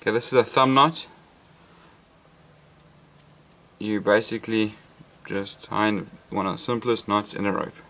Okay, this is a thumb knot. You basically just tie one of the simplest knots in a rope.